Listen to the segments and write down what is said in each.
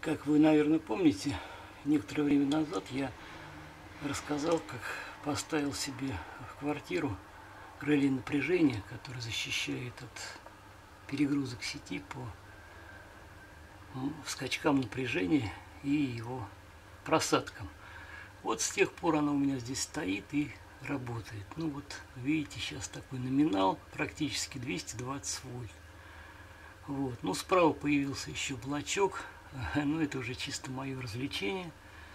Как вы, наверное, помните, некоторое время назад я рассказал, как поставил себе в квартиру реле напряжения, которое защищает от перегрузок сети по скачкам напряжения и его просадкам. Вот с тех пор оно у меня здесь стоит и работает. Ну вот, видите, сейчас такой номинал, практически 220 вольт. Вот. Ну, справа появился еще блочок, но это уже чисто мое развлечение.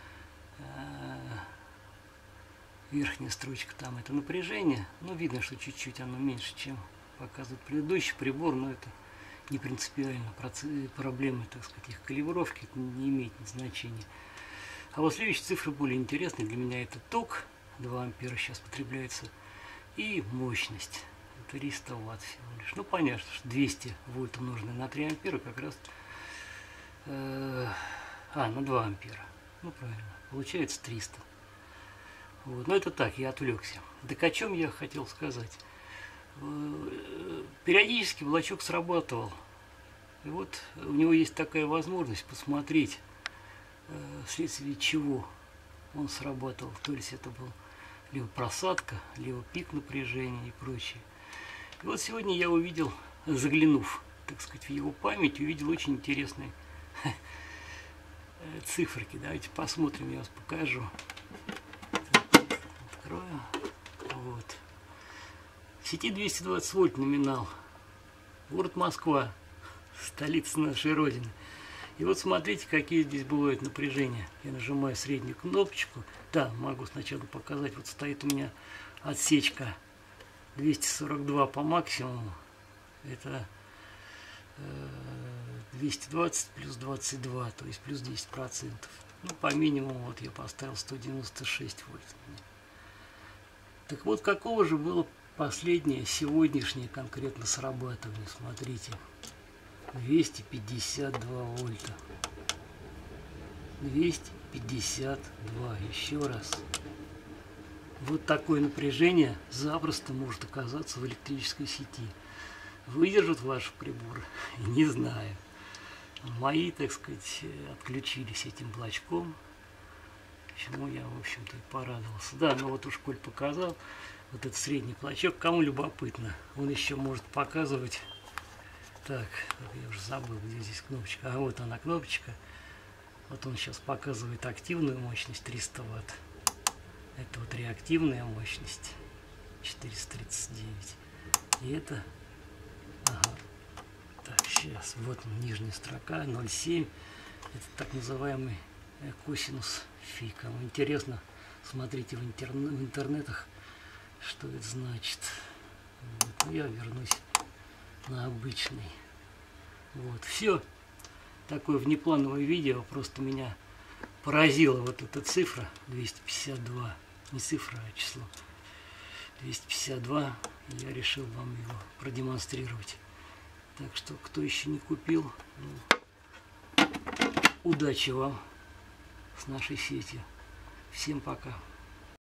Верхняя строчка там это напряжение. Ну, видно, что чуть-чуть оно меньше, чем показывает предыдущий прибор, но это не принципиально. Проблемы, так сказать, их калибровки это не имеет значения. А вот следующие цифры более интересные. Для меня это ток, 2 ампера сейчас потребляется, и мощность. 300 ватт всего лишь. Ну, понятно, что 200 вольт умноженное на 3 ампера как раз на 2 ампера. Ну, правильно. Получается 300. Вот. Но это так, я отвлекся. Так о чем я хотел сказать? Периодически блочок срабатывал. И вот у него есть такая возможность посмотреть, вследствие чего он срабатывал. То есть это был либо просадка, либо пик напряжения и прочее. И вот сегодня я увидел, заглянув, так сказать, в его память, увидел очень интересные циферки. Давайте посмотрим, я вас покажу. Открою. Вот. В сети 220 вольт номинал. Город Москва, столица нашей Родины. И вот смотрите, какие здесь бывают напряжения. Я нажимаю среднюю кнопочку. Да, могу сначала показать. Вот стоит у меня отсечка 242 по максимуму. Это 220 плюс 22, то есть плюс 10%. Ну, по минимуму вот я поставил 196 вольт. Так вот, какого же было последнее, сегодняшнее конкретно срабатывание? Смотрите. 252 вольта. 252. Еще раз. Вот такое напряжение запросто может оказаться в электрической сети. Выдержат ваши приборы? Не знаю. Мои, так сказать, отключились этим блочком. Чему я, в общем-то, и порадовался. Да, ну вот уж коль показал вот этот средний блочок, кому любопытно, он еще может показывать. Так, я уже забыл, где здесь кнопочка. А вот она кнопочка. Вот он сейчас показывает активную мощность 300 ватт. Это вот реактивная мощность 439. И это... Ага. Так, сейчас. Вот он, нижняя строка 0,7. Это так называемый косинус фи. Кому интересно, смотрите в интернетах, что это значит. Вот. Ну, я вернусь на обычный. Вот. Все. Такое внеплановое видео. Просто меня поразила вот эта цифра 252. Не цифра, а число 252. Я решил вам его продемонстрировать. Так что, кто еще не купил, ну, удачи вам с нашей сетью. Всем пока.